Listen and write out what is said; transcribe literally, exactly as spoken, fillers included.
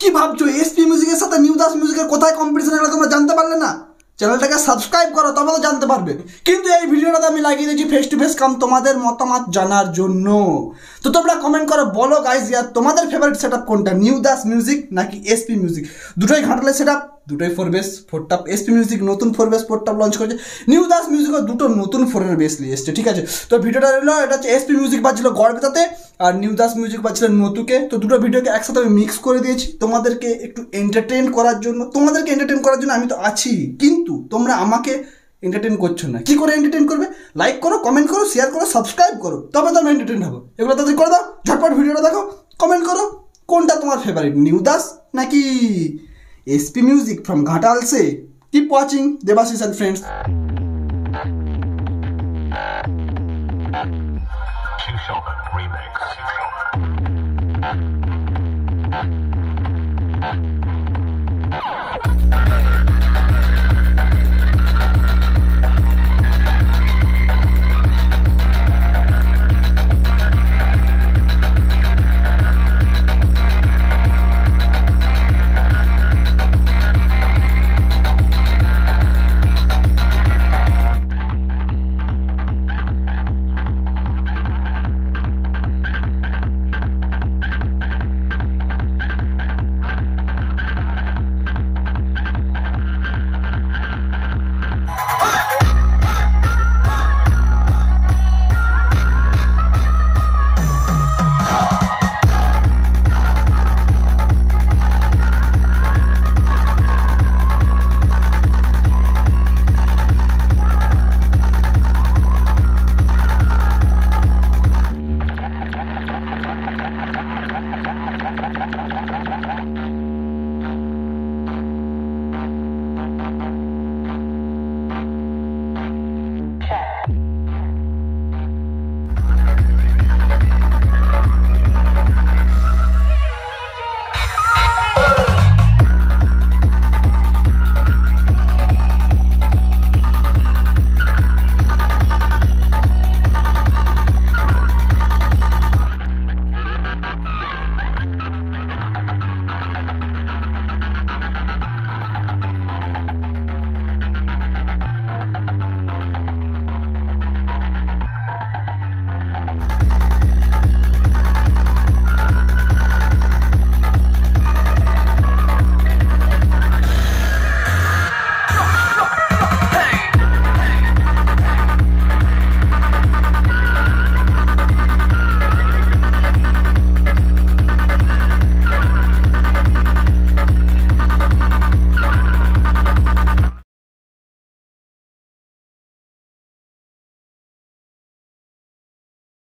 কি ভাবছো এসপি মিউজিকের সাথে নিউ দাস মিউজিকের কোথায় কম্পিটিশন এগুলো তোমরা জানতে পারলে না? চ্যানেলটাকে সাবস্ক্রাইব করো তবে তো জানতে পারবে। কিন্তু এই ভিডিওটাতে আমি লাগিয়ে দিয়েছি ফেস টু ফেস কাম তোমাদের মতামত জানার জন্য। তো তোমরা কমেন্ট করো, বলো গাইজ ইয়ার তোমাদের ফেভারিট সেট আপ কোনটা, নিউ দাস মিউজিক নাকি এসপি মিউজিক? দুটোই ঘাটালে সেট আপ, দুটোই four base four top. SP music নতুন four base four top launch করেছে, নিউ দাস মিউজিকও দুটো নতুন ফোরের বেস নিয়ে এসছে, ঠিক আছে? তো ভিডিওটা রইলো, এটা হচ্ছে এসপি মিউজিক বাজছিল গড়বেতাতে আর নিউ দাস মিউজিক বাজছিল নতুকে। তো দুটো ভিডিওকে একসাথে আমি মিক্স করে দিয়েছি তোমাদেরকে একটু এন্টারটেন করার জন্য। তোমাদেরকে এন্টারটেন করার জন্য আমি তো আছি, কিন্তু তোমরা আমাকে এন্টারটেন করছো না। কি করে এন্টারটেন করবে? লাইক করো, কমেন্ট করো, শেয়ার করো, সাবস্ক্রাইব করো, তবে তো আমি এন্টারটেন হবো। এগুলো তাদের করে দাও, ঝটপট ভিডিওটা দেখো, কমেন্ট করো কোনটা তোমার ফেভারিট, নিউ দাস নাকি এসপি মিউজিক ফ্রম ঘাটাল সে। Keep watching Debashis and friends. Remix.